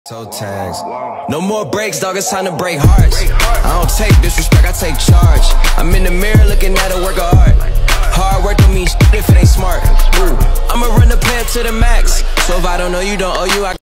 Toe tags. No more breaks, dog, it's time to break hearts. I don't take disrespect, I take charge. I'm in the mirror looking at a work of art. Hard work don't mean shit if it ain't smart. Ooh, I'ma run the plan to the max. So if I don't know you, don't owe you.